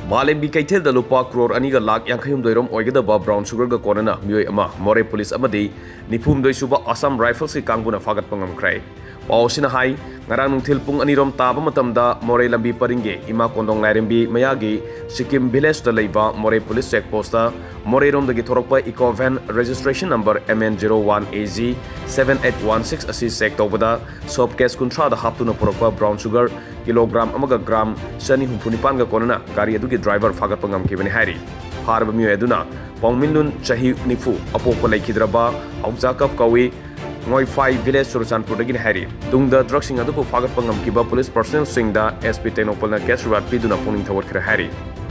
Malembi Kaitel the Lupa Crore Aniga Lak Yankayum Doirom Oigada Brown Sugar Konna Meeoi More Police Amadi Nipum Doisuba Assam Rifles Kanguna Fagat Pangam Cray. Pausina Hai, Naranung Tilpung Anirom Tabamatamda, More Lambi Paringe, Ima Kondong Larimbi, Mayagi, Sikkim Village the Leva, More Police Check Posta, Morerom the Gitoropa Eco Van Registration Number MN01AZ 7816 Assist Sec Tobada, Soap Case Contra the Haptuna Poropa Brown Sugar, Kilogram Amaga Gram, Sunny Humpunipanga Konna, Gari Aduki Driver Fagapangam Kibin Harry. Phare Meeoi Aduna, Pongminun Chahi Nifu, Apopo Lake Hidraba, Auzakap Kawi, Meeoi Village Suruchanpur Harry. Dung the drugsing Aduko Fagapangam Kiba Police Personnel Singda, SP Tenopolna Case Rat Piduna Puning Toward Harry.